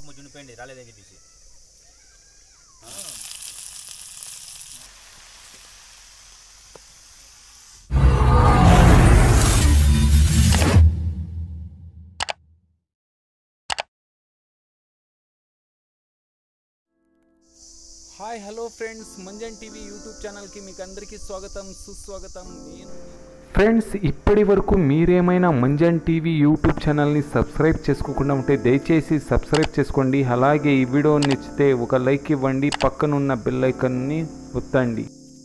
ముజ్జునిపోయింది రాలేదే తీసి. Hi hello friends, Manjan TV YouTube ఛానల్కి మీకు అందరికీ స్వాగతం సుస్వాగతం. నేను ఫ్రెండ్స్, ఇప్పటి వరకు మీరేమైనా మంజన్ టీవీ యూట్యూబ్ ఛానల్ని సబ్స్క్రైబ్ చేసుకోకుండా ఉంటే దయచేసి సబ్స్క్రైబ్ చేసుకోండి. అలాగే ఈ వీడియో నచ్చితే ఒక లైక్ ఇవ్వండి, పక్కనున్న బెల్ ఐకాన్ని ఒత్తండి.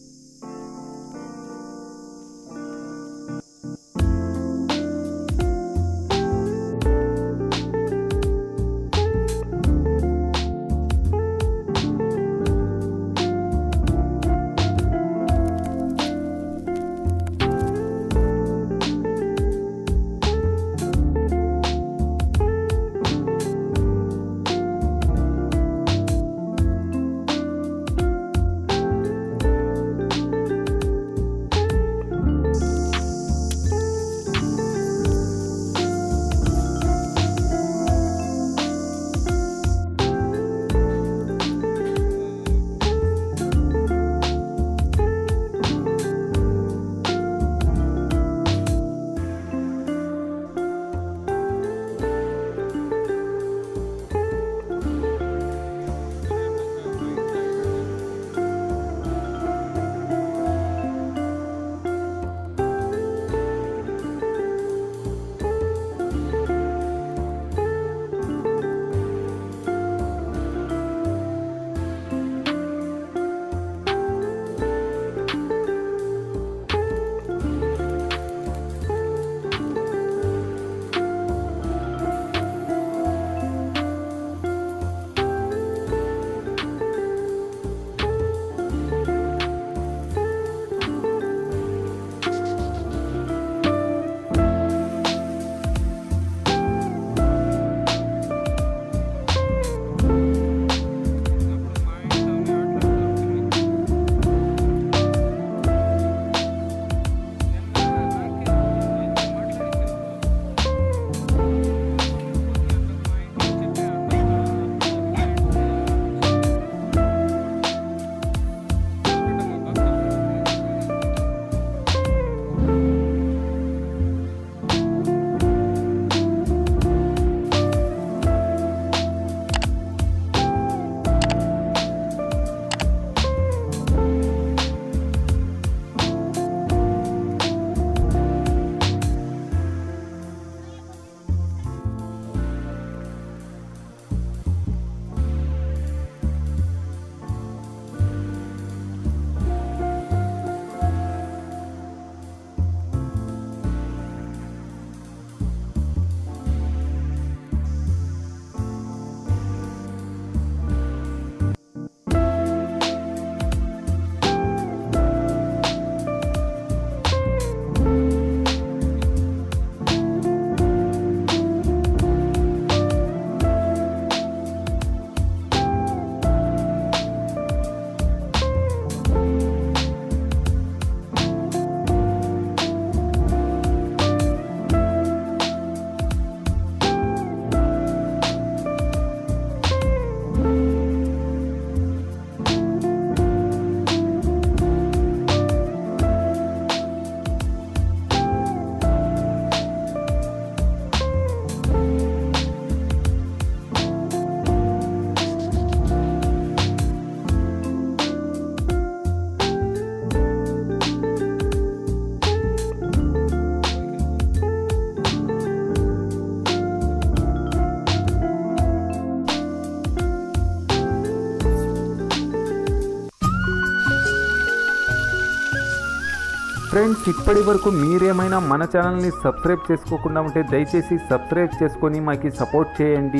ఫ్రెండ్స్, ఇప్పటి వరకు మీరేమైనా మన ఛానల్ని సబ్స్క్రైబ్ చేసుకోకుండా ఉంటే దయచేసి సబ్స్క్రైబ్ చేసుకొని మాకు సపోర్ట్ చేయండి.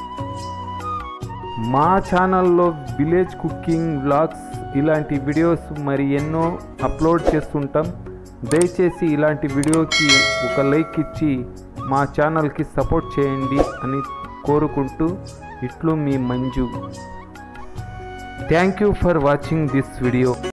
మా ఛానల్లో విలేజ్ కుకింగ్ వ్లాగ్స్ ఇలాంటి వీడియోస్ మరి ఎన్నో అప్లోడ్ చేస్తుంటాం. దయచేసి ఇలాంటి వీడియోకి ఒక లైక్ ఇచ్చి మా ఛానల్కి సపోర్ట్ చేయండి అని కోరుకుంటూ ఇట్లు మీ Manju. Thank you for watching this video.